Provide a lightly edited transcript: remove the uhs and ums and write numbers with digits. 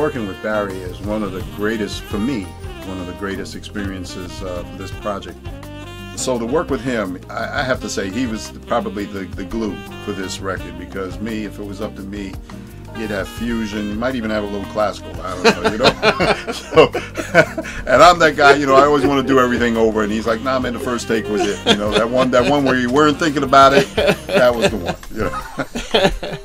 working with Barry is one of the greatest, for me, one of the greatest experiences for this project. So to work with him, I have to say he was probably the glue for this record, because me, if it was up to me, you'd have fusion, you might even have a little classical, I don't know, you know. So, and I'm that guy, you know, I always want to do everything over, and he's like, nah man, the first take was it, you know, that one where you weren't thinking about it, that was the one, you know.